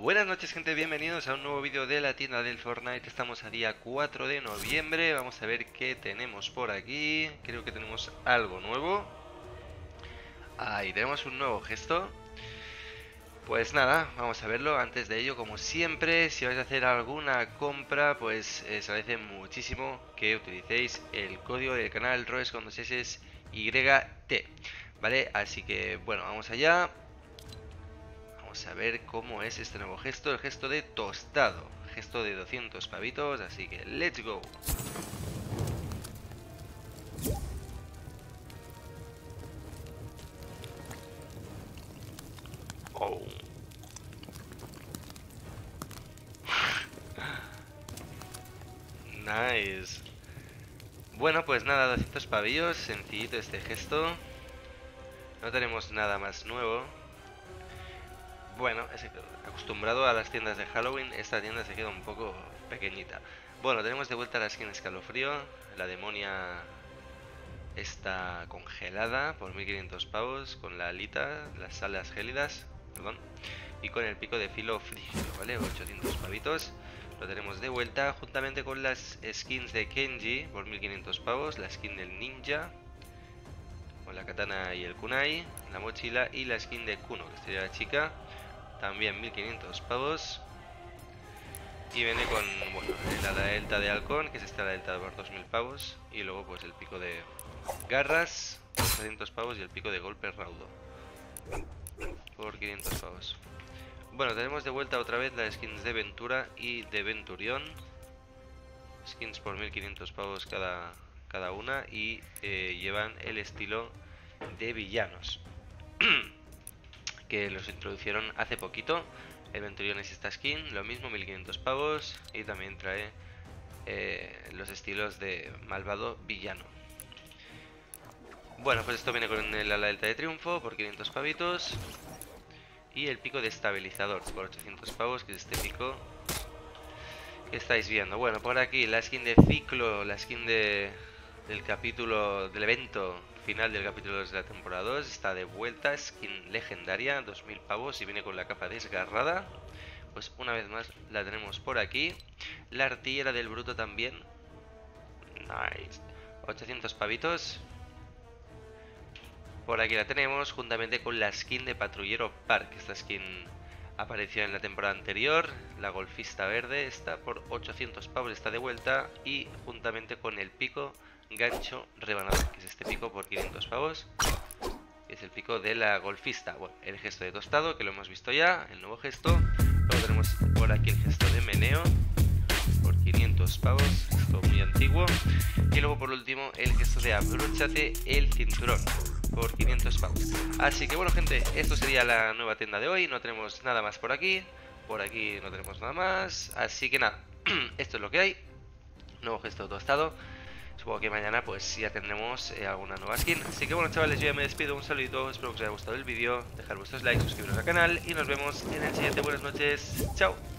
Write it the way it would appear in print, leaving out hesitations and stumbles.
Buenas noches, gente, bienvenidos a un nuevo vídeo de la tienda del Fortnite. Estamos a día 4 de noviembre. Vamos a ver qué tenemos por aquí. Creo que tenemos algo nuevo. Ahí tenemos un nuevo gesto. Pues nada, vamos a verlo. Antes de ello, como siempre, si vais a hacer alguna compra, pues se agradece muchísimo que utilicéis el código del canal ROES con 2 S YT, ¿vale? Así que, bueno, vamos allá. Vamos a ver cómo es este nuevo gesto, el gesto de tostado, gesto de 200 pavitos, así que let's go. Oh. Nice. Bueno, pues nada, 200 pavillos, sencillito este gesto. No tenemos nada más nuevo. Bueno, acostumbrado a las tiendas de Halloween, esta tienda se queda un poco pequeñita. Bueno, tenemos de vuelta la skin escalofrío. La demonia está congelada por 1500 pavos, con la alita, las alas gélidas, perdón, y con el pico de filo frígido, ¿vale? 800 pavitos. Lo tenemos de vuelta juntamente con las skins de Kenji por 1500 pavos, la skin del ninja con la katana y el kunai, la mochila, y la skin de Kuno, que sería la chica, también 1500 pavos. Y viene con, bueno, la delta de halcón, que es esta la delta por 2000 pavos. Y luego pues el pico de garras, 800 pavos, y el pico de golpe raudo por 500 pavos. Bueno, tenemos de vuelta otra vez las skins de Ventura y de Venturión. Skins por 1500 pavos cada una, y llevan el estilo de villanos que los introducieron hace poquito. El Venturión es esta skin, lo mismo, 1500 pavos, y también trae los estilos de malvado villano. Bueno, pues esto viene con el ala delta de triunfo por 500 pavitos, y el pico de estabilizador por 800 pavos, que es este pico que estáis viendo. Bueno, por aquí la skin de ciclo, la skin del capítulo, del evento final del capítulo 2 de la temporada 2, está de vuelta, skin legendaria, 2000 pavos, y viene con la capa desgarrada. Pues una vez más la tenemos por aquí. La artillera del bruto también, nice, 800 pavitos. Por aquí la tenemos juntamente con la skin de patrullero Park. Esta skin apareció en la temporada anterior, la golfista verde, está por 800 pavos, está de vuelta, y juntamente con el pico gancho rebanador, que es este pico por 500 pavos, que es el pico de la golfista. Bueno, el gesto de tostado, que lo hemos visto ya, el nuevo gesto. Luego tenemos por aquí el gesto de meneo por 500 pavos, esto muy antiguo. Y luego por último el gesto de abróchate el cinturón por 500 pavos. Así que bueno, gente, esto sería la nueva tienda de hoy. No tenemos nada más por aquí no tenemos nada más, así que nada, esto es lo que hay. Nuevo gesto de tostado. Supongo que mañana pues ya tendremos alguna nueva skin. Así que bueno, chavales, yo ya me despido. Un saludito, espero que os haya gustado el vídeo. Dejar vuestros likes, suscribiros al canal, y nos vemos en el siguiente. Buenas noches, chao.